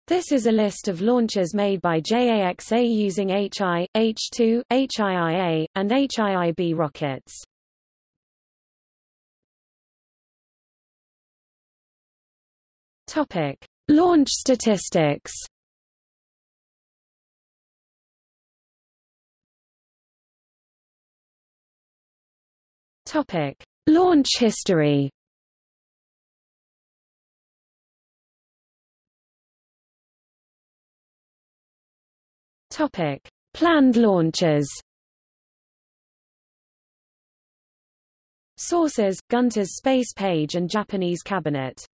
This is a list of launches made by JAXA using HI, H2, HIIA, and HIIB rockets. Topic: Launch statistics. Topic: Launch history. Topic: Planned launches. Sources: Gunter's Space Page and Japanese Cabinet.